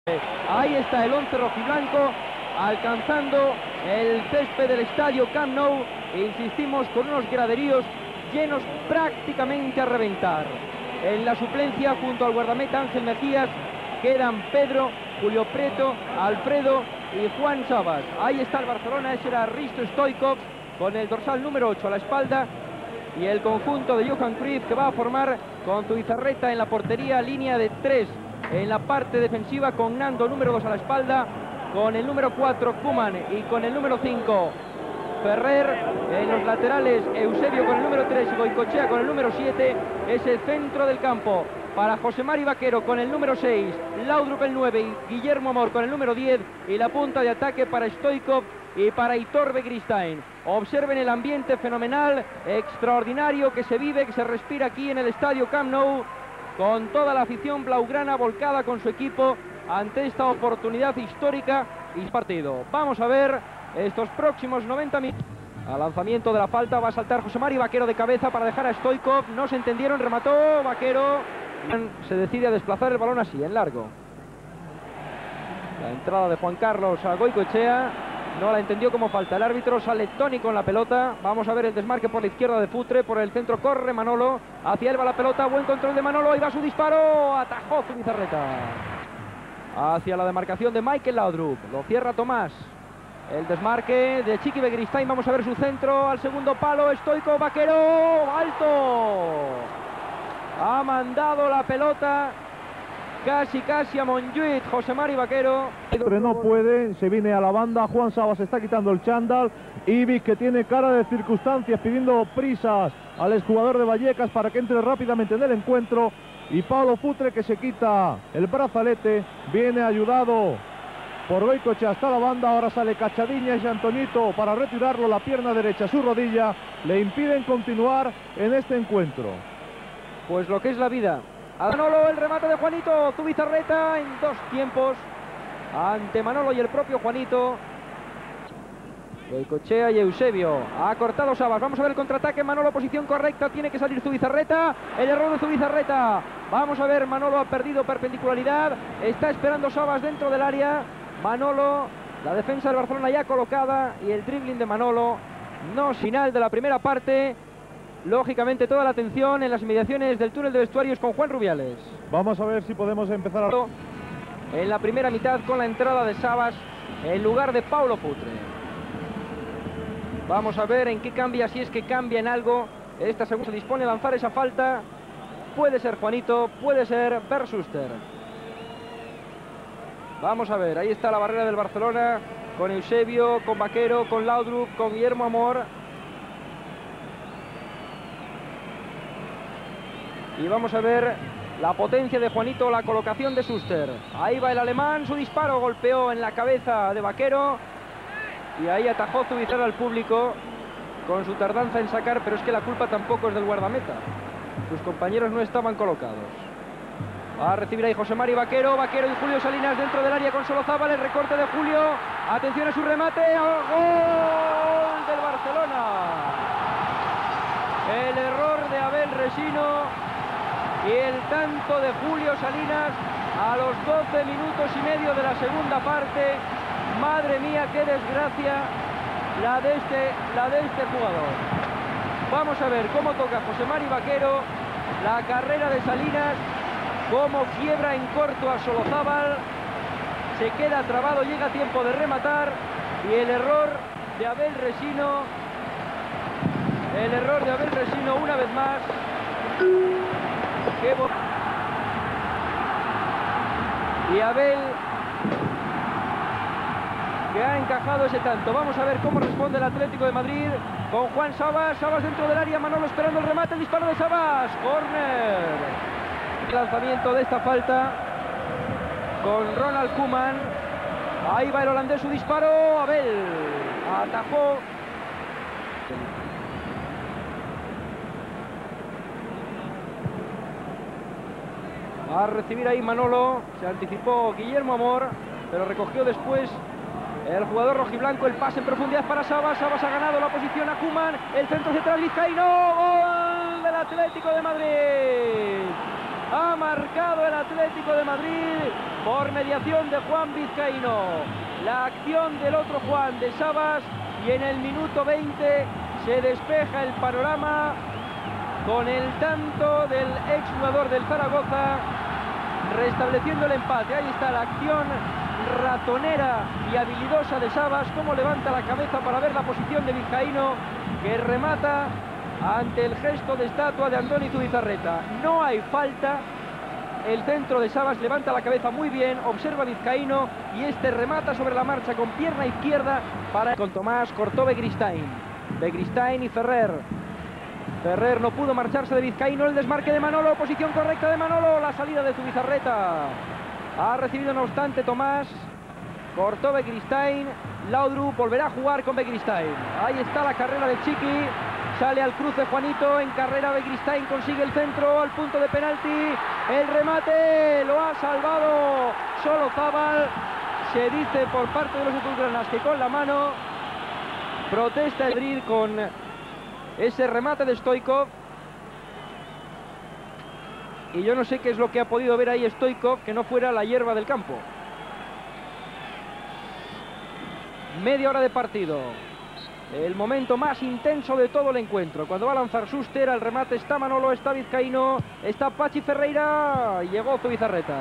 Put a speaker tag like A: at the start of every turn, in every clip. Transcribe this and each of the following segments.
A: Ahí está el 11 rojiblanco alcanzando el césped del estadio Camp Nou. Insistimos, con unos graderíos llenos prácticamente a reventar. En la suplencia, junto al guardameta Ángel Mejías, quedan Pedro, Julio Prieto, Alfredo y Juan Sabas. Ahí está el Barcelona, ese era Risto Stoichkov con el dorsal número 8 a la espalda, y el conjunto de Johan Cruyff, que va a formar con Zubizarreta en la portería, línea de 3 en la parte defensiva, con Nando número 2 a la espalda, con el número 4 Koeman y con el número 5 Ferrer. En los laterales, Eusebio con el número 3 y Goicoechea con el número 7. Es el centro del campo para José Mari Vaquero con el número 6, Laudrup el 9 y Guillermo Amor con el número 10, y la punta de ataque para Stoichkov y para Aitor Begiristain. Observen el ambiente fenomenal, extraordinario que se vive, que se respira aquí en el estadio Camp Nou, con toda la afición blaugrana volcada con su equipo ante esta oportunidad histórica y partido. Vamos a ver estos próximos 90 minutos. Al lanzamiento de la falta va a saltar José Mari Vaquero de cabeza para dejar a Stoichkov. No se entendieron, remató Vaquero. Se decide a desplazar el balón así, en largo. La entrada de Juan Carlos a Goicoechea no la entendió como falta. El árbitro sale Toni con la pelota. Vamos a ver el desmarque por la izquierda de Futre. Por el centro corre Manolo. Hacia él va la pelota. Buen control de Manolo. Ahí va su disparo. Atajó Zubizarreta. Hacia la demarcación de Michael Laudrup. Lo cierra Tomás. El desmarque de Chiqui Begiristain. Vamos a ver su centro al segundo palo. Stoichkov, Vaquero. ¡Alto! Ha mandado la pelota casi a Montjuïc José Mari Vaquero.
B: No puede, se viene a la banda. Juan Sabas está quitando el chándal. Ibic, que tiene cara de circunstancias, pidiendo prisas al exjugador de Vallecas para que entre rápidamente en el encuentro. Y Pablo Futre, que se quita el brazalete, viene ayudado por Goicoechea hasta la banda. Ahora sale Cachadiñas y Antonito para retirarlo. La pierna derecha, su rodilla, le impiden continuar en este encuentro.
A: Pues lo que es la vida. A Manolo, el remate de Juanito. Zubizarreta en dos tiempos ante Manolo y el propio Juanito. Goicoechea y Eusebio. Ha cortado Sabas. Vamos a ver el contraataque. Manolo, posición correcta. Tiene que salir Zubizarreta. El error de Zubizarreta. Vamos a ver. Manolo ha perdido perpendicularidad. Está esperando Sabas dentro del área. Manolo, la defensa del Barcelona ya colocada. Y el dribbling de Manolo. No, final de la primera parte. Lógicamente toda la atención en las inmediaciones del túnel de vestuarios con Juan Rubiales.
B: Vamos a ver si podemos empezar
A: en la primera mitad con la entrada de Sabas en lugar de Paulo Futre. Vamos a ver en qué cambia, si es que cambia en algo. Esta segunda se dispone a lanzar esa falta. Puede ser Juanito, puede ser Bersuster. Vamos a ver, ahí está la barrera del Barcelona con Eusebio, con Vaquero, con Laudrup, con Guillermo Amor. Y vamos a ver la potencia de Juanito, la colocación de Suster. Ahí va el alemán, su disparo golpeó en la cabeza de Vaquero. Y ahí atajó Zubizarreta al público con su tardanza en sacar, pero es que la culpa tampoco es del guardameta. Sus compañeros no estaban colocados. Va a recibir ahí José Mari Vaquero. Vaquero y Julio Salinas dentro del área con Solozábal. El recorte de Julio. Atención a su remate. ¡Gol del Barcelona! El error de Abel Resino. Y el tanto de Julio Salinas a los 12 minutos y medio de la segunda parte. Madre mía, qué desgracia la de este jugador. Vamos a ver cómo toca José Mari Vaquero, la carrera de Salinas, cómo quiebra en corto a Solozábal, se queda trabado, llega a tiempo de rematar, y el error de Abel Resino una vez más. Y Abel, que ha encajado ese tanto. Vamos a ver cómo responde el Atlético de Madrid con Juan Sabas. Sabas dentro del área, Manolo esperando el remate, el disparo de Sabas. Córner. El lanzamiento de esta falta con Ronald Koeman. Ahí va el holandés, su disparo. Abel atajó. Va a recibir ahí Manolo, se anticipó Guillermo Amor, pero recogió después el jugador rojiblanco. El pase en profundidad para Sabas. Sabas ha ganado la posición a Koeman, el centro central vizcaíno. ¡Gol del Atlético de Madrid! Ha marcado el Atlético de Madrid por mediación de Juan Vizcaíno. La acción del otro Juan, de Sabas, y en el minuto 20 se despeja el panorama con el tanto del exjugador del Zaragoza, restableciendo el empate. Ahí está la acción ratonera y habilidosa de Sabas, cómo levanta la cabeza para ver la posición de Vizcaíno, que remata ante el gesto de estatua de Andoni Zubizarreta. No hay falta. El centro de Sabas, levanta la cabeza muy bien, observa a Vizcaíno y este remata sobre la marcha con pierna izquierda para con Tomás. Cortó Begristain y Ferrer. Ferrer no pudo marcharse de Vizcaíno. El desmarque de Manolo, posición correcta de Manolo, la salida de Zubizarreta. Ha recibido no obstante Tomás. Cortó Begristain. Laudrup volverá a jugar con Begristain. Ahí está la carrera de Chiqui. Sale al cruce Juanito, en carrera Begristain, consigue el centro al punto de penalti. El remate lo ha salvado Solozábal. Se dice por parte de los azulgranas que con la mano protesta el Madrid con ese remate de Stoichkov. Y yo no sé qué es lo que ha podido ver ahí Stoichkov, que no fuera la hierba del campo. Media hora de partido. El momento más intenso de todo el encuentro. Cuando va a lanzar Schuster, al remate está Manolo, está Vizcaíno, está Pachi Ferreira. Llegó Zubizarreta.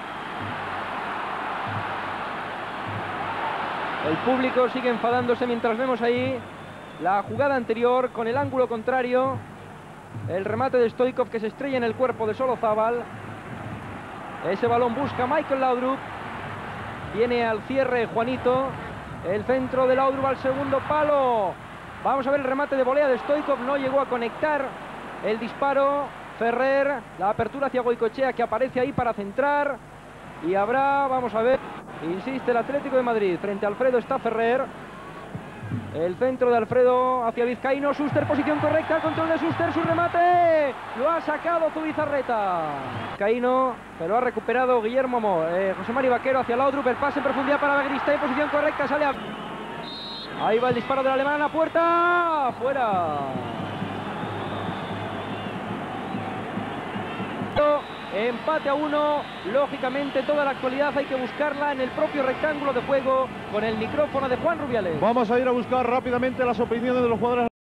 A: El público sigue enfadándose mientras vemos ahí la jugada anterior con el ángulo contrario. El remate de Stoichkov que se estrella en el cuerpo de Solozábal. Ese balón busca Michael Laudrup. Viene al cierre Juanito. El centro de Laudrup al segundo palo. Vamos a ver el remate de volea de Stoichkov. No llegó a conectar el disparo. Ferrer, la apertura hacia Goicoechea, que aparece ahí para centrar. Y habrá, vamos a ver, insiste el Atlético de Madrid. Frente a Alfredo está Ferrer. El centro de Alfredo hacia Vizcaíno. Schuster, posición correcta, el control de Schuster, su remate. Lo ha sacado Zubizarreta. Vizcaíno, pero ha recuperado Guillermo José Mari Vaquero hacia Laudrup. El pase en profundidad para Begristain, posición correcta, sale a... Ahí va el disparo del alemán a puerta. Fuera. Empate a 1, lógicamente toda la actualidad hay que buscarla en el propio rectángulo de juego con el micrófono de Juan Rubiales.
B: Vamos a ir a buscar rápidamente las opiniones de los jugadores.